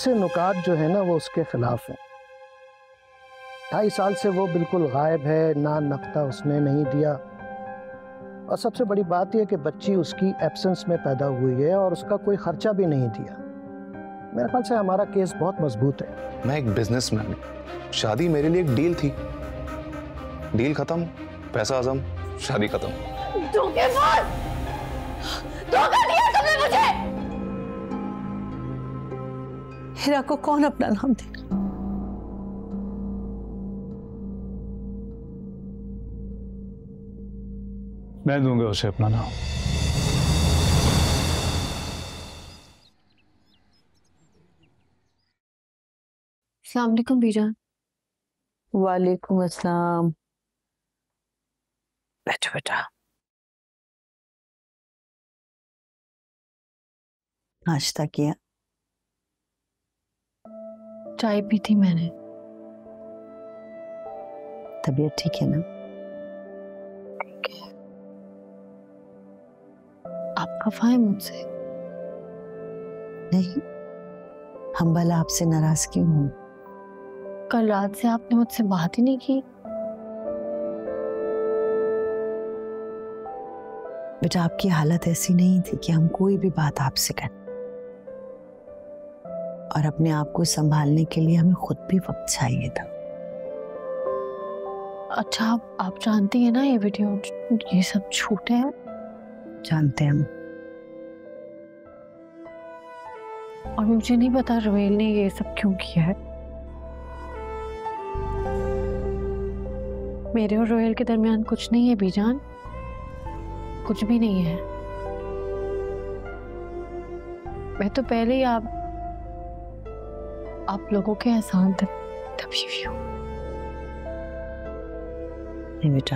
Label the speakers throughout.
Speaker 1: से नुकात जो है ना वो उसके खिलाफ है। 2.5 साल से वो बिल्कुल गायब है, ना नक्ता उसने नहीं दिया। और सबसे बड़ी बात यह कि बच्ची उसकी एब्सेंस में पैदा हुई है और उसका कोई खर्चा भी नहीं दिया। मेरे ख्याल से हमारा केस बहुत मजबूत है।
Speaker 2: मैं एक बिजनेसमैन हूं, शादी मेरे लिए एक डील थी, डील खत्म, पैसा आजम, शादी खत्म।
Speaker 3: धोखेबाज! धोखा दिया तुमने मुझे।
Speaker 4: हीरा को कौन अपना नाम देगा?
Speaker 5: मैं दूंगा उसे अपना नाम।
Speaker 3: अस्सलाम वालेकुम बीजान।
Speaker 4: वालेकुम अस्सलाम। बैठो बेटा। नाश्ता किया?
Speaker 3: चाय पी थी मैंने।
Speaker 4: तबीयत ठीक है ना?
Speaker 3: आप खफा है मुझसे?
Speaker 4: नहीं, हम भला आपसे नाराज क्यों हूं?
Speaker 3: कल रात से आपने मुझसे बात ही नहीं की।
Speaker 4: बेटा आपकी हालत ऐसी नहीं थी कि हम कोई भी बात आपसे करें, और अपने आप को संभालने के लिए हमें खुद भी वक्त चाहिए था।
Speaker 3: अच्छा आप जानती हैं ना ये वीडियो, ये सब झूठ है?
Speaker 4: जानते हैं हम।
Speaker 3: और मुझे नहीं पता रोहेल ने ये सब क्यों किया है। मेरे और रोहेल के दरमियान कुछ नहीं है बीजान, कुछ भी नहीं है। मैं तो पहले ही आप लोगों के एहसान तभी भी हूँ।
Speaker 4: नहीं बेटा,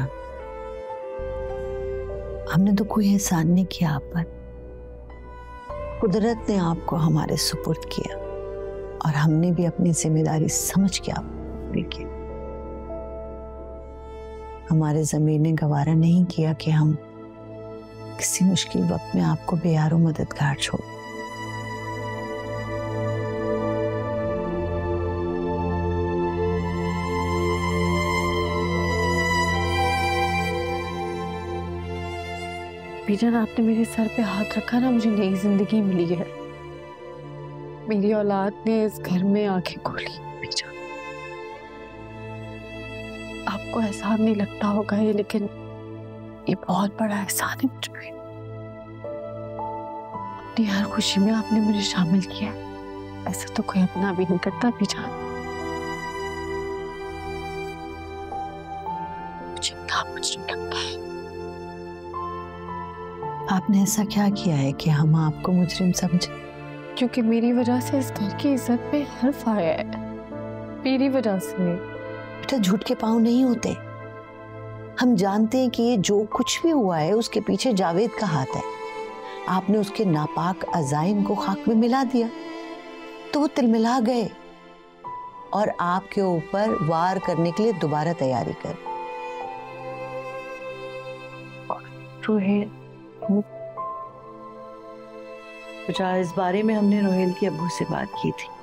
Speaker 4: हमने तो कोई एहसान नहीं किया आप पर। कुदरत ने आपको हमारे सुपुर्द किया और हमने भी अपनी जिम्मेदारी समझ के आप पूरी की। हमारे ज़मीर ने गवारा नहीं किया कि हम किसी मुश्किल वक्त में आपको बेयारो मददगार छोड़।
Speaker 3: बीजान आपने मेरे सर पे हाथ रखा ना, मुझे नई जिंदगी मिली है। मेरी औलाद ने इस घर में आंखें खोली। बीजान आपको एहसान नहीं लगता होगा ये, लेकिन ये बहुत बड़ा एहसान है मुझ पे। अपनी हर खुशी में आपने मुझे शामिल किया। ऐसा तो कोई अपना भी नहीं करता बीजान। मुझे नामुमकिन लगता है।
Speaker 4: आपने ऐसा क्या किया है कि हम आपको मुजरिम समझे?
Speaker 3: क्योंकि मेरी वजह से इस घर की इज्जत पे हर्फ आया है, मेरी वजह से।
Speaker 4: बेटा झूठ के पांव नहीं होते। हम जानते हैं कि ये जो कुछ भी हुआ है उसके पीछे जावेद का हाथ है। आपने उसके नापाक अज़ाइम को खाक में मिला दिया तो वो तिलमिला गए और आपके ऊपर वार करने के लिए दोबारा तैयारी कर।
Speaker 3: रोहेल,
Speaker 4: बेटा इस बारे में हमने रोहेल के अब्बू से बात की थी।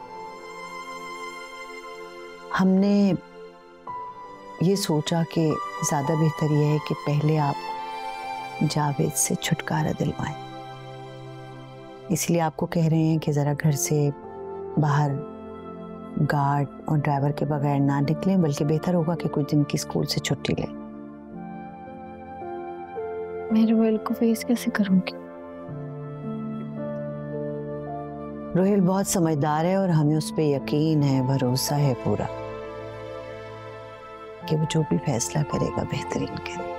Speaker 4: हमने ये सोचा कि ज्यादा बेहतर यह है कि पहले आप जावेद से छुटकारा दिलवाएं। इसलिए आपको कह रहे हैं कि जरा घर से बाहर गार्ड और ड्राइवर के बगैर ना निकलें, बल्कि बेहतर होगा कि कुछ दिन की स्कूल से छुट्टी लें।
Speaker 3: मैं रोहेल को फेस कैसे करूंगी?
Speaker 4: रोहेल बहुत समझदार है और हमें उस पर यकीन है, भरोसा है पूरा कि वो जो भी फैसला करेगा बेहतरीन करे।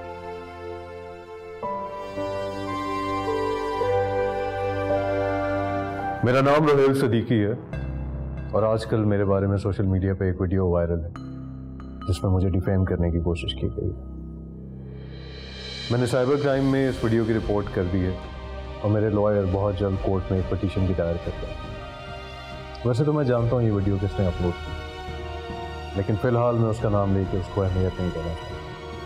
Speaker 5: मेरा नाम रोहेल सदीकी है और आजकल मेरे बारे में सोशल मीडिया पे एक वीडियो वायरल है जिसमें मुझे डिफेम करने की कोशिश की गई। मैंने साइबर क्राइम में इस वीडियो की रिपोर्ट कर दी है और मेरे लॉयर बहुत जल्द कोर्ट में एक पिटीशन भी दायर करते हैं। वैसे तो मैं जानता हूँ ये वीडियो किसने अपलोड की, लेकिन फिलहाल मैं उसका नाम लेके उसको अहमियत नहीं देना चाहता।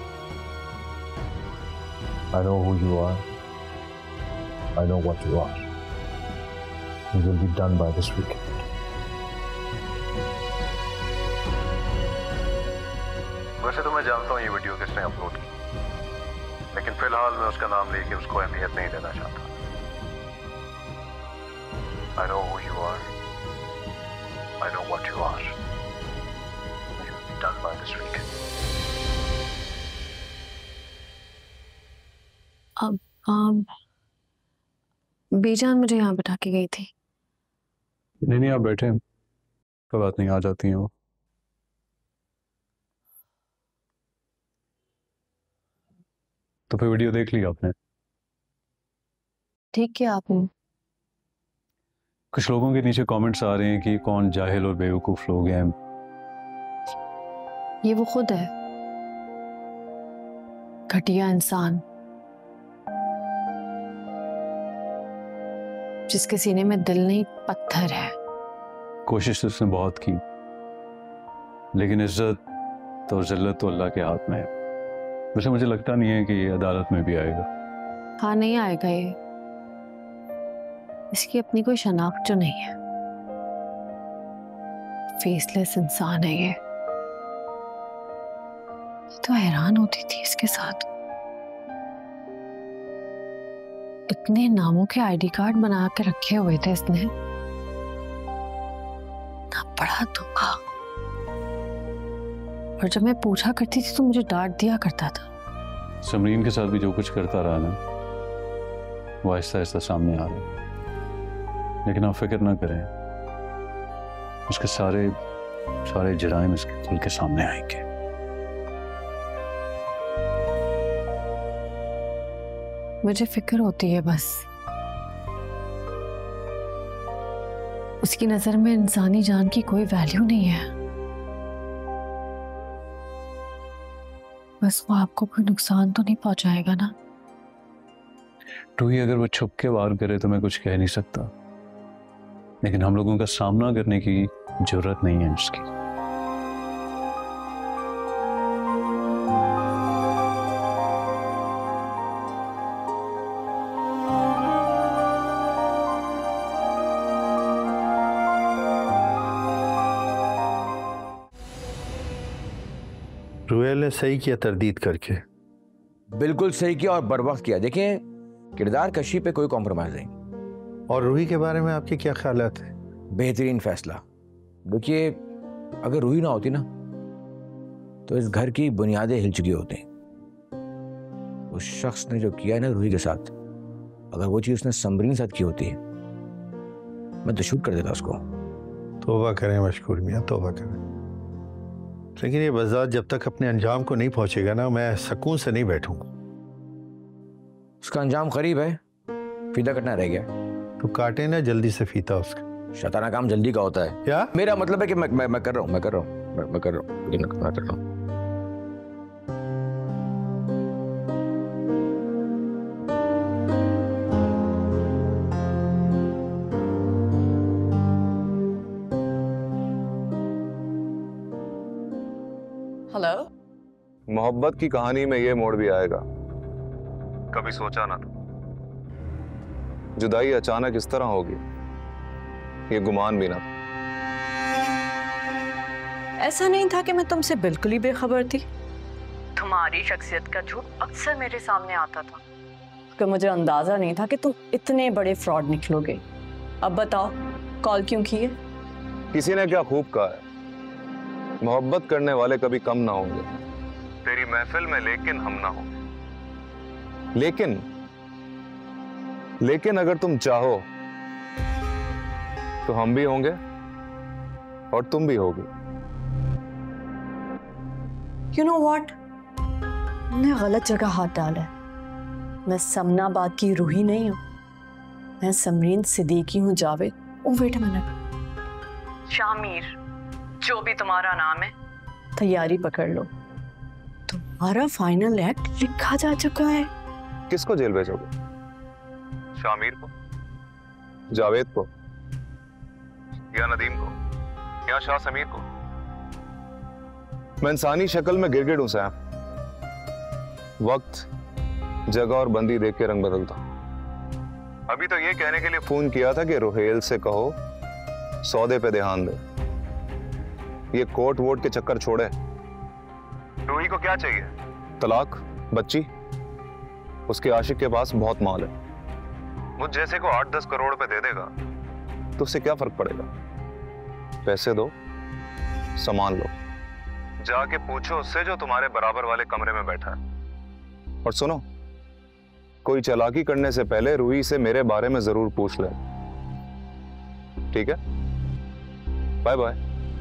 Speaker 5: I know who you are. I know what you are. You will be done by this weekend. वैसे तो मैं जानता हूँ ये वीडियो किसने अपलोड की, लेकिन फिलहाल मैं उसका नाम लेके उसको अहमियत नहीं देना चाहता। I know who you are. I know what you are. You'll be done by this weekend.
Speaker 3: अब बेजान मुझे यहाँ बिठा के गई थी।
Speaker 5: नहीं आप बैठे, कोई बात नहीं, आ जाती हैं वो। तो फिर वीडियो देख ली आपने?
Speaker 3: ठीक किया आपने।
Speaker 5: कुछ लोगों के नीचे कमेंट्स आ रहे हैं कि कौन जाहिल और बेवकूफ लोग हैं।
Speaker 3: ये वो खुद है, घटिया इंसान, जिसके सीने में दिल नहीं पत्थर है।
Speaker 5: कोशिश तो उसने बहुत की, लेकिन इज्जत और जिल्लत तो अल्लाह के हाथ में है। वैसे मुझे लगता नहीं है कि ये अदालत में भी आएगा।
Speaker 3: हाँ नहीं आएगा ये, इसकी अपनी कोई शनाख्त जो नहीं है, फेसलेस इंसान है ये। तो हैरान होती थी इसके साथ, इतने नामों के आईडी कार्ड बना के रखे हुए थे इसने, ना बड़ा धोखा। और जब मैं पूछा करती थी तो मुझे डांट दिया करता था।
Speaker 5: समरीन के साथ भी जो कुछ करता रहा ना, वो आहिस्ता आहिस्ता सामने आ रहा है। लेकिन आप फिक्र ना करें, उसके सारे जुराइम इसके खुल के सामने आएंगे।
Speaker 3: मुझे फिक्र होती है बस, उसकी नजर में इंसानी जान की कोई वैल्यू नहीं है। बस वो आपको कोई नुकसान तो नहीं पहुंचाएगा ना?
Speaker 5: रूही अगर वो छुप के वार करे तो मैं कुछ कह नहीं सकता, लेकिन हम लोगों का सामना करने की जरूरत नहीं है उसकी।
Speaker 6: रुएल ने सही किया तरदीद करके।
Speaker 7: बिल्कुल सही किया और बर्वक्त किया। देखें, किरदार कशी पे कोई कॉम्प्रोमाइज नहीं।
Speaker 6: और रूही के बारे में आपके क्या ख्यालात हैं?
Speaker 7: बेहतरीन फैसला। देखिए, अगर रूही ना होती ना तो इस घर की बुनियादें हिल चुकी होती। उस शख्स ने जो किया है ना रूही के साथ, अगर वो चीज उसने समरीन के साथ की होती मैं तो शूट कर देता उसको।
Speaker 6: तौबा करें मशकूर मियां, तौबा करें। लेकिन ये बज़ात जब तक अपने अंजाम को नहीं पहुंचेगा ना, मैं सुकून से नहीं बैठूंगा।
Speaker 7: उसका अंजाम करीब है, फीता कटना रह गया।
Speaker 6: तो काटे ना जल्दी से फीता उसका।
Speaker 7: शताना काम जल्दी का होता है।
Speaker 6: क्या?
Speaker 7: मेरा मतलब है कि मैं कर रहा हूँ, मैं कर रहा हूँ।
Speaker 8: हेलो।
Speaker 2: मोहब्बत की कहानी में ये मोड़ भी आएगा, कभी सोचा ना था। जुदाई अचानक इस तरह होगी, ये गुमान भी ना था।
Speaker 8: ऐसा नहीं था कि मैं तुमसे बिल्कुल ही बेखबर थी। तुम्हारी शख्सियत का झूठ अक्सर मेरे सामने आता था, कि मुझे अंदाजा नहीं था कि तुम इतने बड़े फ्रॉड निकलोगे। अब बताओ, कॉल क्यों किए?
Speaker 2: किसी ने क्या खूब कहा है, मोहब्बत करने वाले कभी कम ना होंगे। तेरी महफिल में लेकिन हम ना होंगे। लेकिन अगर तुम चाहो तो हम भी होंगे और तुम भी होगी।
Speaker 8: You know what? मैंने गलत जगह हाथ डाला है। मैं समनाबाद की रूही नहीं हूं, मैं समरीन सिद्दीकी हूं। Javed, wait a minute. Shamir, जो भी तुम्हारा नाम है, तैयारी पकड़ लो। तुम्हारा फाइनल एक्ट लिखा जा चुका है।
Speaker 2: किसको जेल भेजोगे? शामिर को, जावेद को, या नदीम को, या शाह समीर को? मैं इंसानी शक्ल में गिरगिट हूं सैम। वक्त, जगह और बंदी देख के रंग बदलता। अभी तो ये कहने के लिए फोन किया था कि रुहेल से कहो सौदे पे ध्यान दे, ये कोर्ट वोट के चक्कर छोड़े। रूही को क्या चाहिए? तलाक, बच्ची। उसके आशिक के पास बहुत माल है। मुझ जैसे को 8-10 करोड़ रुपए दे देगा तो उससे क्या फर्क पड़ेगा? पैसे दो, सामान लो, जाके पूछो उससे जो तुम्हारे बराबर वाले कमरे में बैठा है। और सुनो, कोई चालाकी करने से पहले रूही से मेरे बारे में जरूर पूछ ले, ठीक है? Bye bye.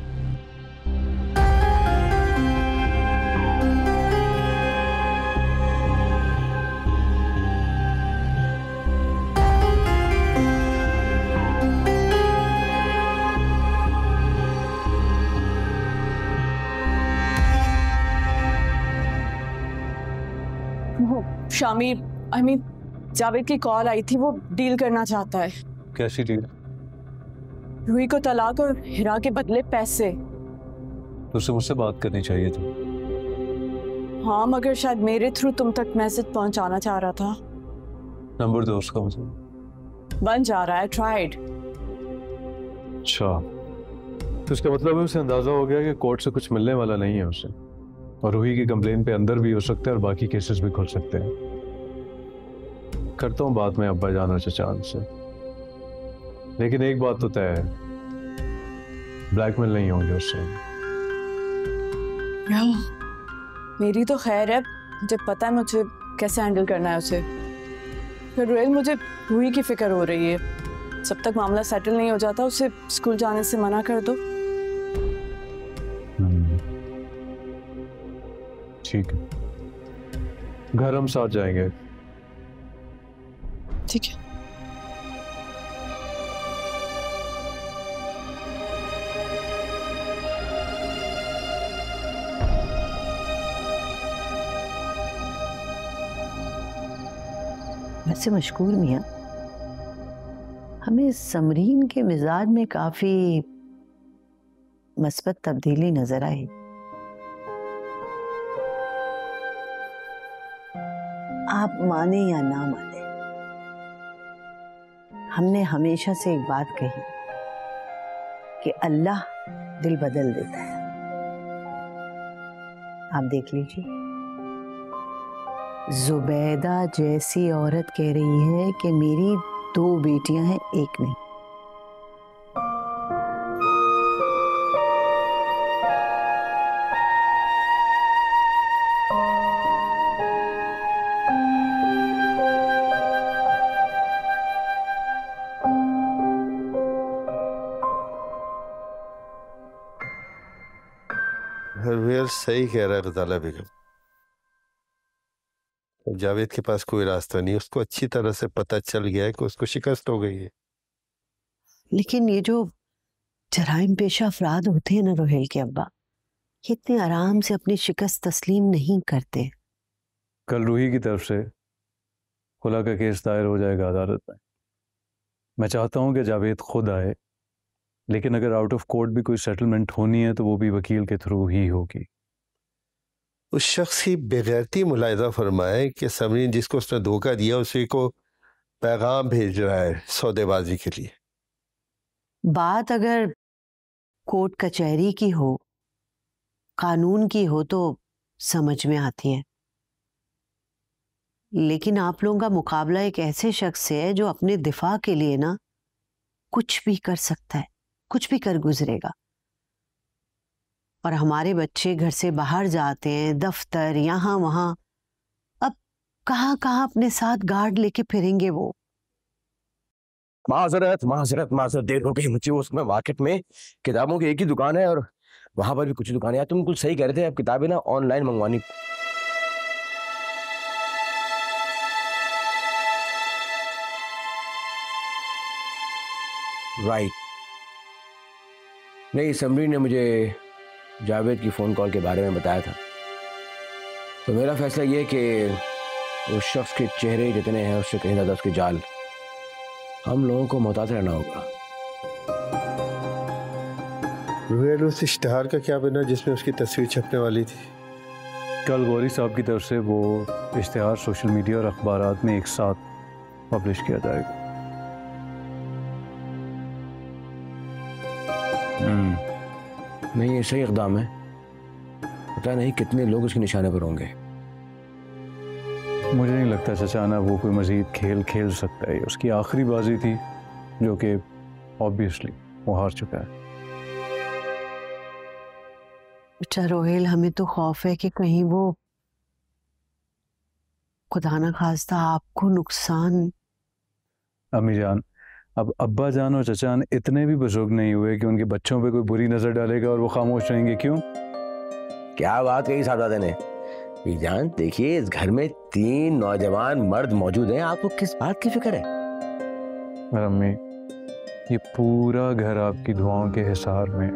Speaker 8: शामी, जावेद की कॉल आई थी, वो डील करना चाहता है।
Speaker 5: कैसी डील?
Speaker 8: रूही को तलाक और हिरा के बदले पैसे।
Speaker 5: तो उससे मुझसे बात करनी चाहिए थी।
Speaker 8: हाँ, मगर शायद मेरे थ्रू तुम तक मैसेज पहुंचाना चाह रहा था।
Speaker 5: नंबर दो उसका मुझे।
Speaker 8: बन जा रहा है, ट्राइड।
Speaker 5: अच्छा, तो इसका मतलब है उसे अंदाजा हो गया कि कोर्ट से कुछ मिलने वाला नहीं है उसे, और रूही की कंप्लेन पे अंदर भी हो सकता है और बाकी केसेस भी खुल सकते हैं। करता हूँ बात में अब्बा जान और चचान से, लेकिन एक बात तो तय है, ब्लैकमेल नहीं होंगे उससे।
Speaker 8: मेरी तो खैर है, मुझे पता है मुझे कैसे हैंडल करना है उसे। फिर रोयल, मुझे रूही की फिक्र हो रही है। जब तक मामला सेटल नहीं हो जाता उसे स्कूल जाने से मना कर दो।
Speaker 5: ठीक है, घर हम साथ जाएंगे।
Speaker 8: ठीक है।
Speaker 4: वैसे मशकूर मियाँ, हमें समरीन के मिजाज में काफी मस्बत तब्दीली नजर आई। आप माने या ना माने, हमने हमेशा से एक बात कही कि अल्लाह दिल बदल देता है। आप देख लीजिए, जुबैदा जैसी औरत कह रही है कि मेरी 2 बेटियां हैं, एक नहीं।
Speaker 6: सही कह रहा है गजाला बेगम। जावेद के पास कोई रास्ता नहीं, उसको अच्छी तरह से पता चल गया है कि उसको शिकस्त हो गई है।
Speaker 4: लेकिन ये जो जराइम पेशा अफराद होते हैं ना रोहेल के अब्बा, ये इतने आराम से अपनी शिकस्त तस्लीम नहीं करते।
Speaker 5: कल रूही की तरफ से खुला का केस दायर हो जाएगा अदालत में। मैं चाहता हूं कि जावेद खुद आए, लेकिन अगर आउट ऑफ कोर्ट भी कोई सेटलमेंट होनी है तो वो भी वकील के थ्रू ही होगी।
Speaker 6: उस शख्स की बेगैरती मुलाहिजा फरमाए कि समरीन जिसको उसने धोखा दिया उसी को पैगाम भेज रहा है सौदेबाजी के लिए।
Speaker 4: बात अगर कोर्ट कचहरी की हो, कानून की हो तो समझ में आती है, लेकिन आप लोगों का मुकाबला एक ऐसे शख्स से है जो अपने दिफा के लिए ना कुछ भी कर सकता है, कुछ भी कर गुजरेगा। और हमारे बच्चे घर से बाहर जाते हैं, दफ्तर यहाँ वहां, अब कहाँ कहाँ अपने साथ गार्ड लेके फिरेंगे वो।
Speaker 7: माजरत माजरत माजरत, देर हो गई मुझे। उसमें मार्केट में किताबों की एक ही दुकान है और वहां पर भी कुछ दुकानें। यार तुम कुछ सही कह रहे थे, अब किताबें ना ऑनलाइन मंगवानी। राइट। नहीं, समरी ने मुझे जावेद की फ़ोन कॉल के बारे में बताया था, तो मेरा फैसला ये है कि उस शख्स के चेहरे जितने हैं उससे कहीं ज़्यादा उसके जाल। हम लोगों को मोहतात रहना होगा।
Speaker 6: रुहेल, उस इश्तिहार का क्या बना जिसमें उसकी तस्वीर छपने वाली थी?
Speaker 5: कल गौरी साहब की तरफ से वो इश्तिहार सोशल मीडिया और अखबारात में एक साथ पब्लिश किया जाएगा।
Speaker 7: नहीं, ये सही इक़दाम है। पता नहीं कितने लोग उसके निशाने पर होंगे।
Speaker 5: मुझे नहीं लगता चचाना वो कोई मजीद खेल खेल सकता है। उसकी आखिरी बाजी थी जो कि ऑब्वियसली वो हार चुका है।
Speaker 4: बेटा रोहेल, हमें तो खौफ है कि कहीं वो खुदा ना खास्ता आपको नुकसान।
Speaker 5: अम्मी जान, अब अब्बा जान और चचान इतने भी बुजुर्ग नहीं हुए कि उनके बच्चों पे कोई बुरी नजर डालेगा और वो खामोश रहेंगे। क्यों?
Speaker 7: क्या बात कही साहबजादे ने। जान देखिए, इस घर में 3 नौजवान मर्द मौजूद हैं, आपको किस बात की फिक्र है?
Speaker 5: अम्मी, ये पूरा घर आपकी दुआओं के हिसार में।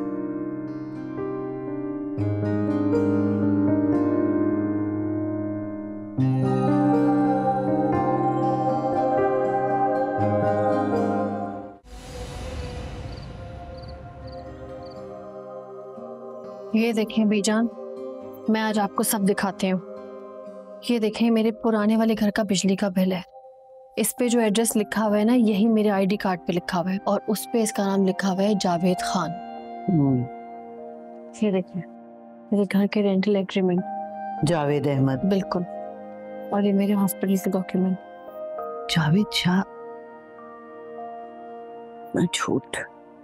Speaker 3: ये देखें बीजान, मैं आज आपको सब दिखाती हूँ। ये देखें, मेरे पुराने वाले घर का बिजली का बिल है। इस पे जो एड्रेस लिखा हुआ है ना, यही मेरे आईडी कार्ड पे लिखा हुआ है, और उस पे इसका नाम लिखा हुआ है जावेद खान। ये देखिए, मेरे घर के रेंटल एग्रीमेंट
Speaker 4: जावेद अहमद।
Speaker 3: बिल्कुल। और ये मेरे हॉस्पिटल के डॉक्यूमेंट।
Speaker 4: जावेद शाह। मैं झूठ,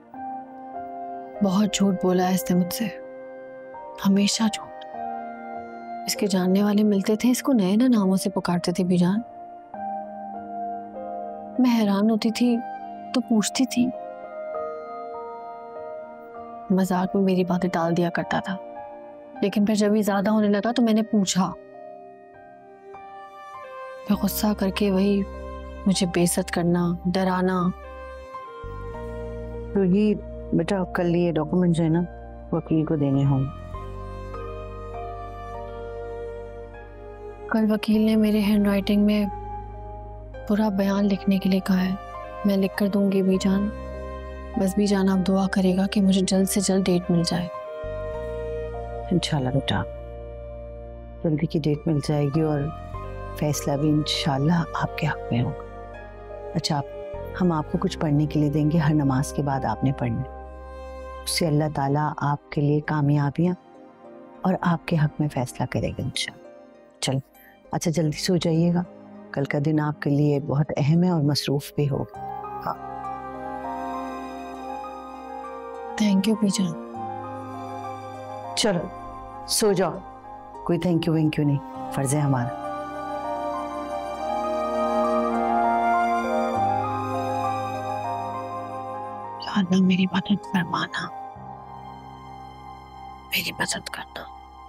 Speaker 3: बहुत झूठ बोला है इसने मुझसे, हमेशा झूठ। इसके जानने वाले मिलते थे, इसको नए नए नामों से पुकारते थे बीजान। मैं हैरान होती थी तो पूछती थी, मजाक में मेरी बातें टाल दिया करता था, लेकिन फिर जब ये ज्यादा होने लगा तो मैंने पूछा। फिर गुस्सा करके वही मुझे बेइज्जत करना, डराना।
Speaker 4: तो ये बेटा कल ये डॉक्यूमेंट जो है ना वकील को देने होंगे।
Speaker 3: कल वकील ने मेरे हैंडराइटिंग में पूरा बयान लिखने के लिए कहा है। मैं लिख कर दूंगी बीजान। बस बीजान आप दुआ करेगा कि मुझे जल्द से जल्द डेट मिल जाए।
Speaker 4: इंशाल्लाह बेटा, जल्दी की डेट मिल जाएगी और फैसला भी इंशाल्लाह आपके हक में होगा। अच्छा, हम आपको कुछ पढ़ने के लिए देंगे, हर नमाज के बाद आपने पढ़ना। उससे अल्लाह ताला आपके लिए कामयाबियाँ और आपके हक में फैसला करेगा इंशाल्लाह। चलो, अच्छा जल्दी सो जाइएगा, कल का दिन आपके लिए बहुत अहम है और मसरूफ भी होगा। हाँ,
Speaker 3: थैंक यू बीजान।
Speaker 4: चलो सो जाओ, कोई थैंक यू वैंक यू नहीं, फर्ज है हमारा।
Speaker 3: अल्लाह मेरी मदद फरमाना, मेरी मदद करना।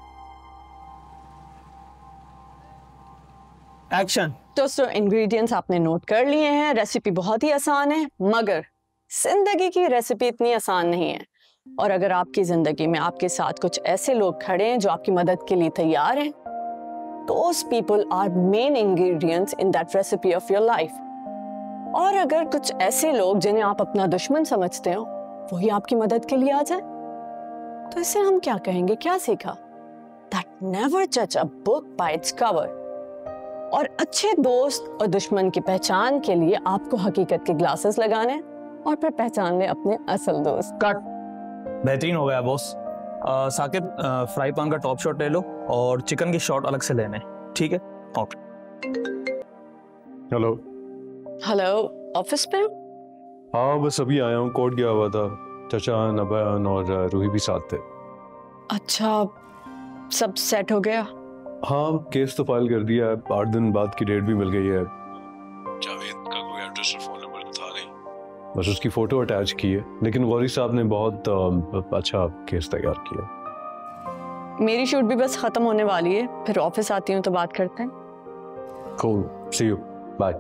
Speaker 9: एक्शन।
Speaker 8: दोस्तों, इंग्रेडिएंट्स आपने नोट कर लिए हैं। रेसिपी बहुत ही आसान है, मगर जिंदगी की रेसिपी इतनी आसान नहीं है। और अगर आपकी जिंदगी में आपके साथ कुछ ऐसे लोग खड़े हैं जो आपकी मदद के लिए तैयार हैं, those people are main ingredients in that recipe of your life। और अगर कुछ ऐसे लोग जिन्हें आप अपना दुश्मन समझते हो वही आपकी मदद के लिए आ जाए, तो इससे हम क्या कहेंगे, क्या सीखा? That never judge a book by its cover। और अच्छे दोस्त और दुश्मन की पहचान के लिए आपको हकीकत के ग्लासेस लगाने और फिर पहचान ले अपने असल दोस्त।
Speaker 9: कट। बेहतरीन हो गया बॉस। साकिब, फ्राई पैन का टॉप शॉट ले लो और चिकन की शॉट अलग से लेने, ठीक है? ओके।
Speaker 5: हेलो।
Speaker 8: हेलो, ऑफिस पे?
Speaker 5: हाँ, बस अभी आया हूँ, कोर्ट गया हुआ था। चचा, नबान और रूही भी साथ थे।
Speaker 8: अच्छा, सब सेट हो गया?
Speaker 5: हाँ, केस तो फाइल कर दिया है, 8 दिन बाद की डेट भी मिल गई है। जावेद का कोई एड्रेस और फोन नंबर था नहीं, बस उसकी फोटो अटैच की है, लेकिन गौरी साहब ने बहुत अच्छा केस तैयार किया।
Speaker 8: मेरी शूट भी बस खत्म होने वाली है, फिर ऑफिस आती हूँ तो बात करते हैं।
Speaker 5: Cool, see you, bye.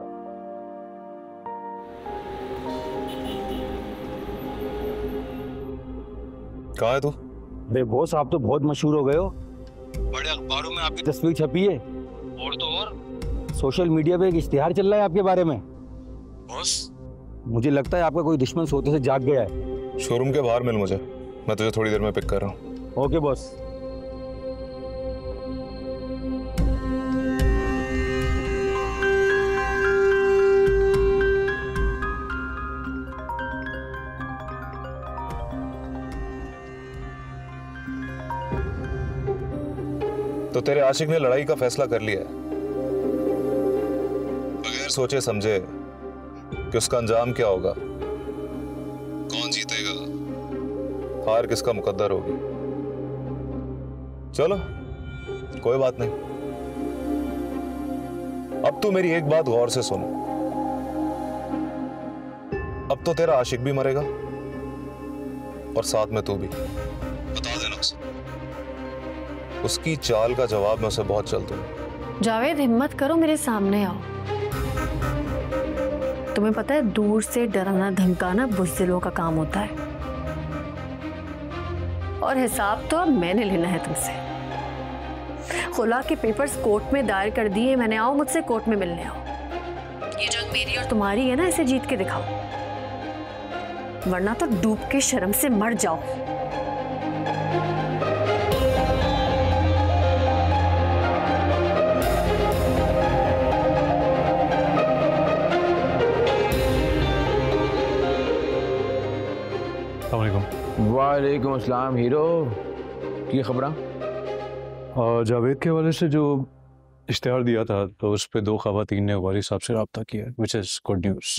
Speaker 2: कहाँ है तू?
Speaker 7: बे बॉस, आप तो बहुत मशहूर हो गए हो।
Speaker 2: बड़े अखबारों में आपकी
Speaker 7: तस्वीर छपी है
Speaker 2: और तो और
Speaker 7: सोशल मीडिया पे एक इश्तिहार चल रहा है आपके बारे में।
Speaker 2: बॉस,
Speaker 7: मुझे लगता है आपका कोई दुश्मन सोते से जाग गया है।
Speaker 2: शोरूम के बाहर मिल मुझे, मैं तुझे थोड़ी देर में पिक कर रहा हूँ।
Speaker 7: Okay boss.
Speaker 2: तो तेरे आशिक ने लड़ाई का फैसला कर लिया है, बगैर सोचे समझे कि उसका अंजाम क्या होगा, कौन जीतेगा, हार किसका मुकद्दर होगी। चलो कोई बात नहीं। अब तू मेरी एक बात गौर से सुन। अब तो तेरा आशिक भी मरेगा और साथ में तू भी। बता देना उसे, उसकी चाल का जवाब मैं उसे बहुत जल्द दूंगा।
Speaker 3: जावेद हिम्मत करो, मेरे सामने आओ। तुम्हें पता है दूर से डराना धमकाना बुज़दिलों का काम होता है, और हिसाब तो अब मैंने लेना है तुमसे। खुला के पेपर्स कोर्ट में दायर कर दिए मैंने, आओ मुझसे कोर्ट में मिलने आओ। ये जंग मेरी और तुम्हारी है ना, इसे जीत के दिखाओ, वरना तो डूब के शर्म से मर जाओ।
Speaker 7: वालेकुम अस्सलाम हीरो, की खबरां?
Speaker 5: और जावेद के हवाले से जो इश्तिहार दिया था तो उस पर 2 ख़वातीन ने वाली साहब से रब्ता किया, विच इज़ गुड न्यूज़।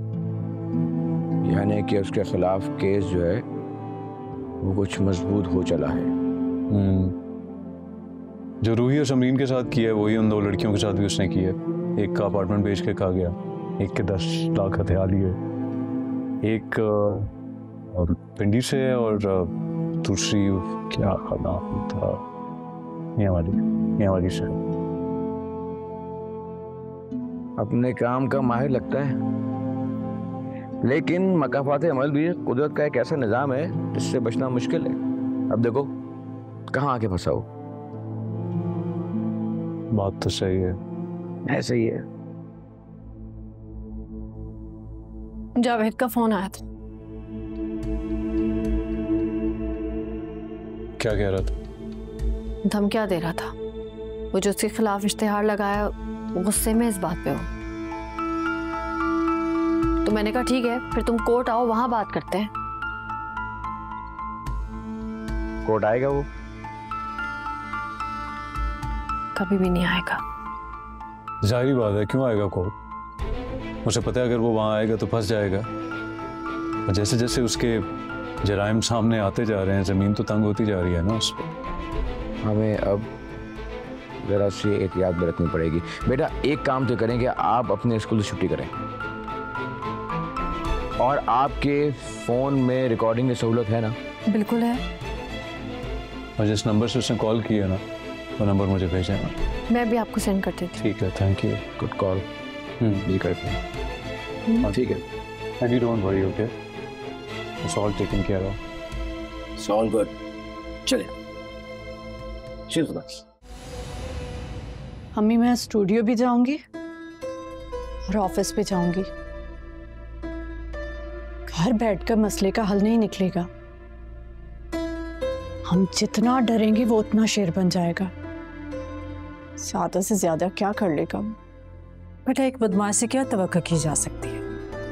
Speaker 7: यानी कि उसके खिलाफ केस जो है वो कुछ मजबूत हो चला है।
Speaker 5: जो रूही और समरीन के साथ किया है वही उन 2 लड़कियों के साथ भी उसने किया है। एक का अपार्टमेंट बेच के खा गया, एक के 10 लाख हथियार लिए, एक पिंडी से और दूसरी क्या नाम था, यहाँ वाली से।
Speaker 7: अपने काम का माहिर लगता है, लेकिन मकाफात अमल भी कुदरत का एक ऐसा निज़ाम है जिससे बचना मुश्किल है। अब देखो कहाँ आके फंसा हो।
Speaker 5: बात तो सही है,
Speaker 7: ऐसे ही है।
Speaker 3: जावेद का फोन आया था।
Speaker 5: क्या कह रहा था?
Speaker 3: धमकियां दे रहा था। वो जो उसके खिलाफ इश्तिहार लगाया गुस्से में इस बात पे हो। तो मैंने कहा ठीक है, फिर तुम कोर्ट आओ, वहां बात करते हैं।
Speaker 7: कोर्ट आएगा वो?
Speaker 3: कभी भी नहीं आएगा।
Speaker 5: जाहिर बात है, क्यों आएगा कोर्ट? मुझे पता है अगर वो वहां आएगा तो फंस जाएगा। और जैसे जैसे उसके जराइम सामने आते जा रहे हैं, जमीन तो तंग होती जा रही है ना उस पर।
Speaker 7: हमें अब जरा सी एहतियात बरतनी पड़ेगी। बेटा एक काम तो करें कि आप अपने स्कूल से छुट्टी करें, और आपके फोन में रिकॉर्डिंग की सहूलत है ना?
Speaker 3: बिल्कुल है।
Speaker 5: और जिस नंबर से उसने कॉल किया ना, वो नंबर मुझे भेजना।
Speaker 3: मैं भी आपको सेंड कर देती हूँ।
Speaker 5: ठीक है, थैंक यू।
Speaker 7: Good call. भी करते हैं। ठीक है,
Speaker 5: and you don't worry, okay, it's all taken care of,
Speaker 7: it's all good. चलिए
Speaker 8: अम्मी मैं स्टूडियो भी जाऊंगी और ऑफिस पे जाऊंगी। घर बैठकर मसले का हल नहीं निकलेगा। हम जितना डरेंगे वो उतना शेर बन जाएगा। ज्यादा से ज्यादा क्या कर लेगा?
Speaker 10: बेटा एक बदमाश से क्या तवक्को की जा सकती है?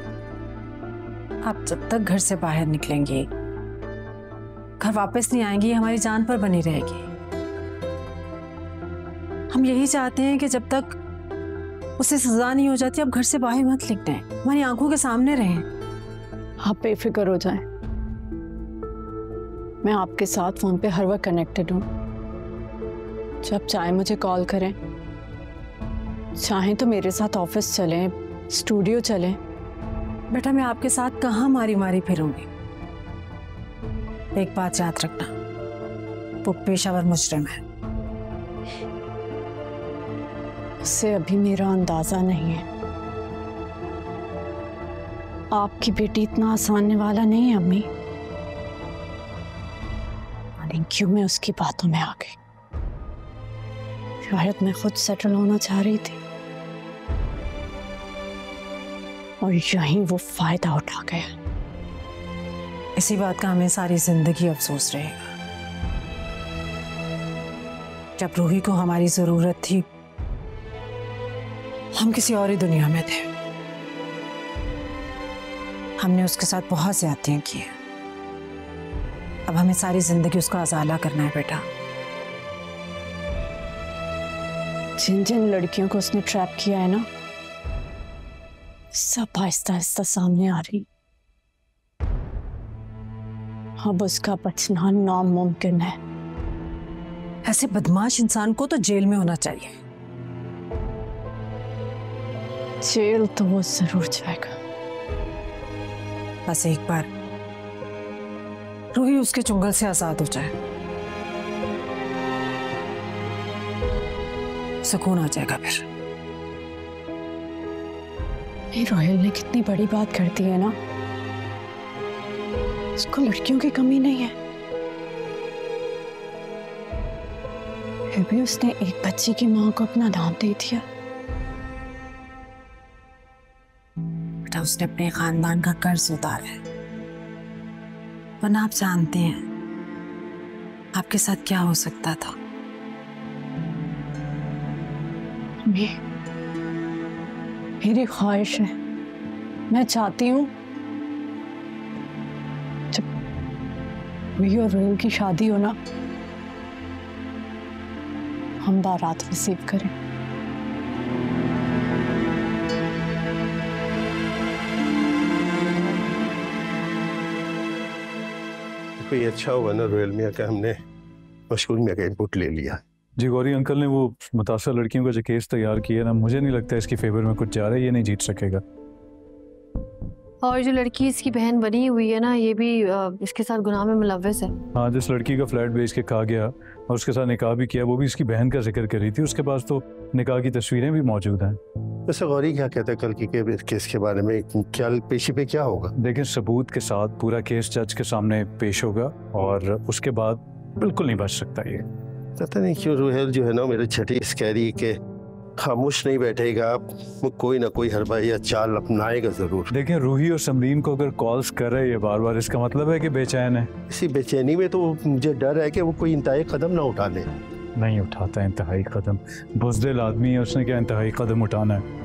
Speaker 10: आप जब तक घर से बाहर निकलेंगे, घर वापस नहीं आएंगी, हमारी जान पर बनी रहेगी। हम यही चाहते हैं कि जब तक उसे सजा नहीं हो जाती आप घर से बाहर मत निकलें, हमारी आंखों के सामने रहें।
Speaker 8: आप बेफिक्र हो जाएं। मैं आपके साथ फोन पे हर वक्त कनेक्टेड हूँ। जब चाहे मुझे कॉल करें, चाहें तो मेरे साथ ऑफिस चलें, स्टूडियो चलें।
Speaker 10: बेटा मैं आपके साथ कहाँ मारी मारी फिरूंगी। एक बात याद रखना, वो पेशावर मुजरिम है।
Speaker 8: उससे अभी मेरा अंदाजा नहीं है। आपकी बेटी इतना आसानने वाला नहीं है अम्मी। क्यों मैं उसकी बातों में आ गई? शायद मैं खुद सेटल होना चाह रही थी और यहीं वो फायदा उठा गया।
Speaker 10: इसी बात का हमें सारी जिंदगी अफसोस रहेगा। जब रूही को हमारी जरूरत थी हम किसी और ही दुनिया में थे। हमने उसके साथ बहुत ज्यादतियां की हैं। अब हमें सारी जिंदगी उसका अजाला करना है बेटा।
Speaker 8: जिन जिन लड़कियों को उसने ट्रैप किया है ना, सब आहिस्ता आहिस्ता सामने आ रही। अब उसका बचना नामुमकिन है।
Speaker 10: ऐसे बदमाश इंसान को तो जेल में होना चाहिए।
Speaker 8: जेल तो वो जरूर जाएगा।
Speaker 10: बस एक बार रूही उसके चुंगल से आजाद हो जाए, सुकून आ जाएगा फिर।
Speaker 8: रोहिल ने कितनी बड़ी बात कर दी है ना। उसको लड़कियों की कमी नहीं है, फिर भी उसने एक बच्ची की मां को अपना नाम दे दिया।
Speaker 10: बेटा उसने अपने खानदान का कर्ज उतारा है, वरना आप जानते हैं आपके साथ क्या हो सकता था।
Speaker 8: मेरी ख्वाहिश है, मैं चाहती हूँ जब रूही और रोहिल की शादी हो ना, हम बारात रिसीव करें।
Speaker 6: कोई अच्छा हुआ ना रोहिल मियाँ का हमने मशहूर मियाँ का इनपुट ले लिया।
Speaker 5: जी गौरी अंकल ने वो मुतासर लड़कियों का जो केस तैयार किया ना, मुझे नहीं लगता इसकी फेवर में कुछ जा रहा है, ये नहीं जीत सकेगा।
Speaker 3: और जो लड़की इसकी बहन बनी हुई है ना, ये भी इसके साथ गुनाह में मुलव्वस है।
Speaker 5: हाँ, जिस लड़की का फ्लैट बेच के कहा गया और उसके साथ निकाह भी किया, वो भी इसकी बहन का जिक्र कर रही थी। उसके पास तो निकाह की तस्वीरें भी मौजूद हैं।
Speaker 6: वैसे गौरी क्या कहता है कल की केस के बारे में, क्या पेशी पे क्या होगा?
Speaker 5: देखिए, सबूत के साथ पूरा केस जज के सामने पेश होगा और उसके बाद बिल्कुल नहीं बच सकता ये।
Speaker 6: पता नहीं क्यों रोहिल जो है ना मेरे छठी इसकैरी के खामोश नहीं बैठेगा, वो कोई ना कोई हरबा या चाल अपनाएगा जरूर।
Speaker 5: देखें, रूही और समरीन को अगर कॉल्स कर रहे हैं बार बार, इसका मतलब है कि बेचैन है।
Speaker 6: इसी बेचैनी में तो मुझे डर है कि वो कोई इंतहाई कदम ना उठा ले।
Speaker 5: नहीं उठाता इंतहाई कदम, बुज़दिल आदमी है, उसने क्या इंतहाई कदम उठाना है।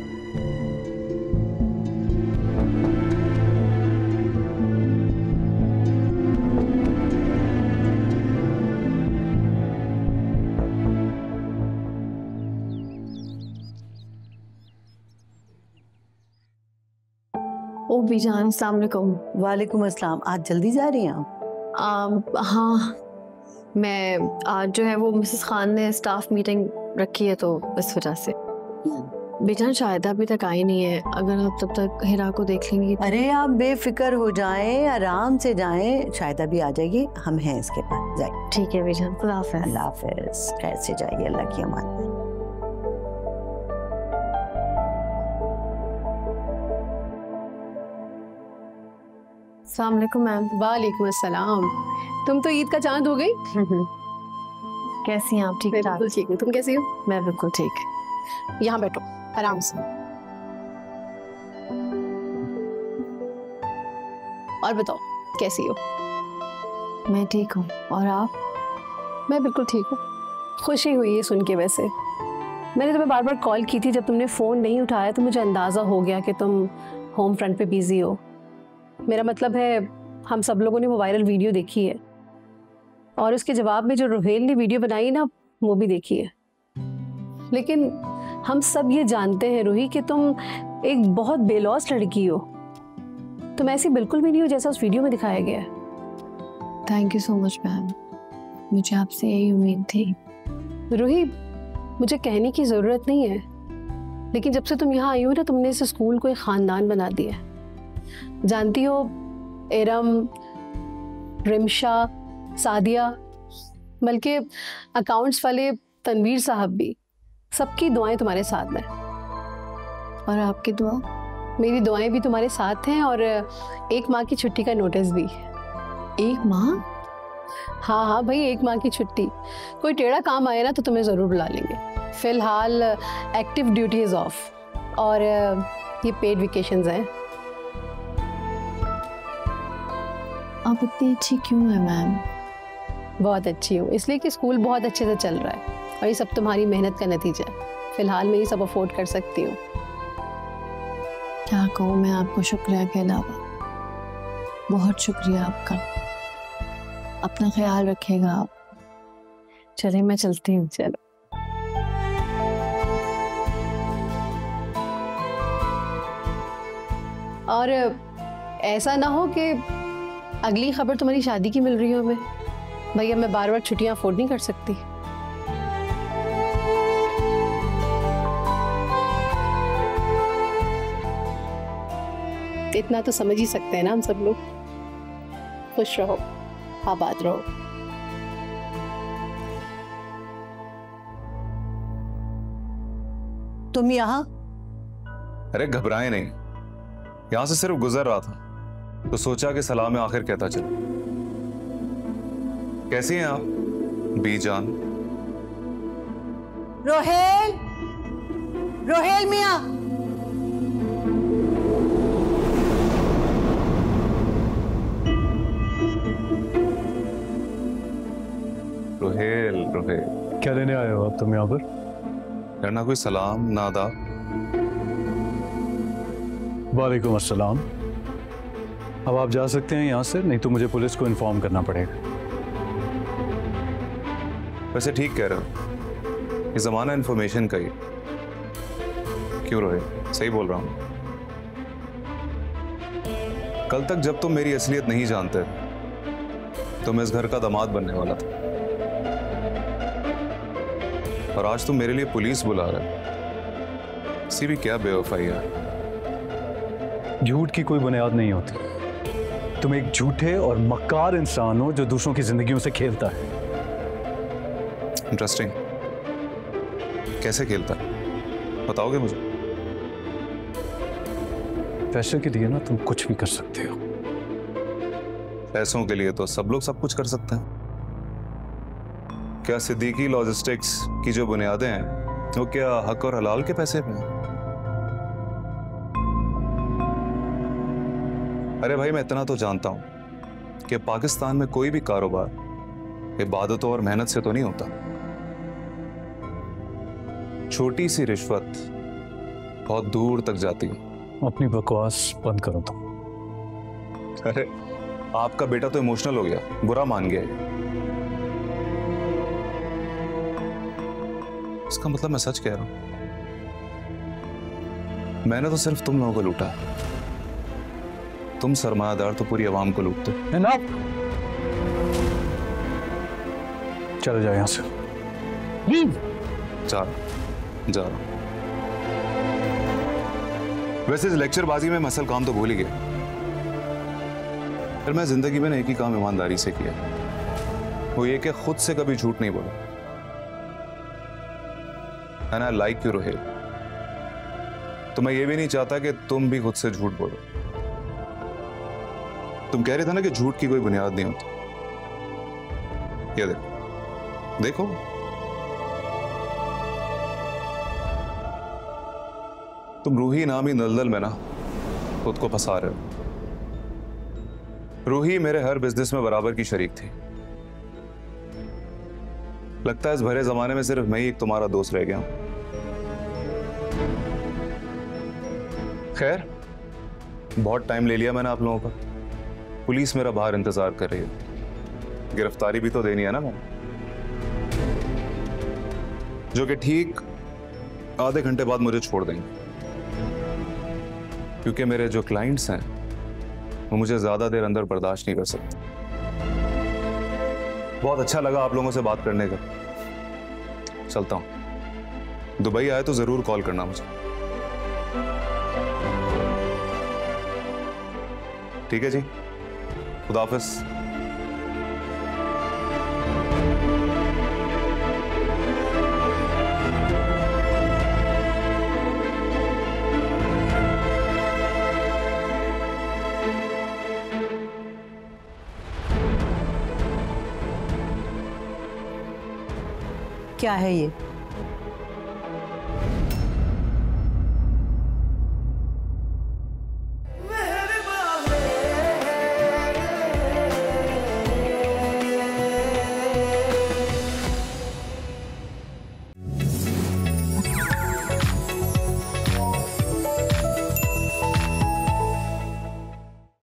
Speaker 3: ओ बीजान, अस्सलाम वालेकुम।
Speaker 4: वालेकुम अस्सलाम। आज जल्दी जा रही हैं आप?
Speaker 3: हाँ, मैं आज जो है वो मिसेस खान ने स्टाफ मीटिंग रखी है, तो इस वजह से। बेजान शायद अभी तक आई नहीं है, अगर आप तब तक हिरा को देख लेंगी तो।
Speaker 4: अरे आप बेफिक्र हो जाएं, आराम से जाएं, शायद अभी आ जाएगी, हम हैं इसके पास। जाइए।
Speaker 3: ठीक है बेजान, खुदा हाफिज़।
Speaker 4: अल्लाह हाफिज़। कैसे जाइए, अल्लाह की अमान में।
Speaker 3: अस्सलाम वालेकुम मैम।
Speaker 11: वालेकुम अस्सलाम। तुम तो ईद का चांद हो गई।
Speaker 3: कैसी हैं आप? ठीक ठाक?
Speaker 11: बिल्कुल ठीक हूँ, तुम कैसी हो?
Speaker 3: मैं बिल्कुल ठीक।
Speaker 11: यहाँ बैठो आराम से। और बताओ कैसी हो?
Speaker 3: मैं ठीक हूँ, और आप?
Speaker 11: मैं बिल्कुल ठीक हूँ। खुशी हुई है सुन के। वैसे मैंने तुम्हें बार बार कॉल की थी, जब तुमने फ़ोन नहीं उठाया तो मुझे अंदाज़ा हो गया कि तुम होम फ्रंट पे बिजी हो। मेरा मतलब है, हम सब लोगों ने वो वायरल वीडियो देखी है, और उसके जवाब में जो रोहेल ने वीडियो बनाई ना, वो भी देखी है। लेकिन हम सब ये जानते हैं रूही कि तुम एक बहुत बेलौस लड़की हो। तुम ऐसी बिल्कुल भी नहीं हो जैसा उस वीडियो में दिखाया गया है।
Speaker 3: Thank you so much ma'am, मुझे आपसे यही उम्मीद थी।
Speaker 11: रूही, मुझे कहने की ज़रूरत नहीं है, लेकिन जब से तुम यहाँ आई हो ना, तुमने इस स्कूल को एक ख़ानदान बना दिया है। जानती हो, एरम, रिमशा, सादिया, बल्कि अकाउंट्स वाले तनवीर साहब भी, सबकी दुआएं तुम्हारे साथ में।
Speaker 3: और आपकी दुआ?
Speaker 11: मेरी दुआएं भी तुम्हारे साथ हैं, और 1 माह की छुट्टी का नोटिस भी।
Speaker 3: 1 माह?
Speaker 11: हाँ हाँ भाई, 1 माह की छुट्टी। कोई टेढ़ा काम आया ना तो तुम्हें ज़रूर बुला लेंगे। फ़िलहाल एक्टिव ड्यूटी इज़ ऑफ, और ये पेड वेकेशंस हैं।
Speaker 3: आप इतनी अच्छी क्यों है मैम?
Speaker 11: बहुत अच्छी हूँ इसलिए कि स्कूल बहुत अच्छे से चल रहा है, और ये सब तुम्हारी मेहनत का नतीजा है। फ़िलहाल मैं ये सब अफोर्ड कर सकती हूँ।
Speaker 3: क्या कहूँ मैं आपको शुक्रिया के अलावा। बहुत शुक्रिया आपका। अपना ख्याल रखिएगा आप। चलिए मैं चलती हूँ।
Speaker 11: चलो। और ऐसा ना हो कि अगली खबर तुम्हारी शादी की मिल रही हो हमें। भैया मैं बार बार छुट्टियां अफोर्ड नहीं कर सकती। इतना तो समझ ही सकते हैं ना हम सब लोग। खुश रहो, आबाद रहो।
Speaker 4: तुम यहाँ?
Speaker 2: अरे घबराए नहीं, यहां से सिर्फ गुजर रहा था तो सोचा कि सलाम में आखिर कहता चलो। कैसी हैं आप बीजान?
Speaker 4: रोहेल, रोहेल मियाँ।
Speaker 2: रोहेल, रोहेल
Speaker 5: क्या लेने आए हो आप तुम यहाँ पर?
Speaker 2: ना कोई सलाम ना आदाब।
Speaker 5: वालेकुम अस्सलाम। अब आप जा सकते हैं यहाँ से, नहीं तो मुझे पुलिस को इन्फॉर्म करना पड़ेगा।
Speaker 2: वैसे ठीक कह रहे हो, ये जमाना इन्फॉर्मेशन का ही। क्यों रोहित, सही बोल रहा हूँ। कल तक जब तुम मेरी असलियत नहीं जानते तो मैं इस घर का दामाद बनने वाला था, और आज तुम मेरे लिए पुलिस बुला रहे। इसी भी क्या बेवफाई है।
Speaker 5: झूठ की कोई बुनियाद नहीं होती। तुम एक झूठे और मक्कार इंसान हो जो दूसरों की जिंदगियों से खेलता है।
Speaker 2: इंटरेस्टिंग। कैसे खेलता है बताओगे मुझे?
Speaker 5: पैसे के लिए ना तुम कुछ भी कर सकते हो।
Speaker 2: पैसों के लिए तो सब लोग सब कुछ कर सकते हैं। क्या सिद्दीकी लॉजिस्टिक्स की जो बुनियादें हैं वो क्या हक और हलाल के पैसे पे हैं? अरे भाई, मैं इतना तो जानता हूं कि पाकिस्तान में कोई भी कारोबार इबादतों और मेहनत से तो नहीं होता। छोटी सी रिश्वत बहुत दूर तक जाती है।
Speaker 5: अपनी बकवास बंद करो तुम।
Speaker 2: अरे आपका बेटा तो इमोशनल हो गया, बुरा मान गया। इसका मतलब मैं सच कह रहा हूं। मैंने तो सिर्फ तुम लोगों को लूटा, तुम सरमायादार तो पूरी आवाम को लूटते।
Speaker 5: चले जाओ यहां से।
Speaker 2: जा रहा हूं। वैसे इस लेक्चरबाजी में मसल काम तो भूल ही गया। फिर मैं जिंदगी में एक ही काम ईमानदारी से किया, वो ये कि खुद से कभी झूठ नहीं बोला। And I like you, Rohel. तो मैं ये भी नहीं चाहता कि तुम भी खुद से झूठ बोलो। तुम कह रहे थे ना कि झूठ की कोई बुनियाद नहीं होती। ये देखो, देखो। तुम रूही नामी दलदल में ना खुद को फंसा रहे हो। रूही मेरे हर बिजनेस में बराबर की शरीक थी। लगता है इस भरे जमाने में सिर्फ मैं ही एक तुम्हारा दोस्त रह गया हूं। खैर, बहुत टाइम ले लिया मैंने आप लोगों का। पुलिस मेरा बाहर इंतजार कर रही है। गिरफ्तारी भी तो देनी है ना मैंने, जो कि ठीक आधे घंटे बाद मुझे छोड़ देंगे, क्योंकि मेरे जो क्लाइंट्स हैं वो मुझे ज्यादा देर अंदर बर्दाश्त नहीं कर सकते। बहुत अच्छा लगा आप लोगों से बात करने का। चलता हूं। दुबई आए तो जरूर कॉल करना मुझे। ठीक है जी, खुदा हाफिज।
Speaker 4: क्या है ये?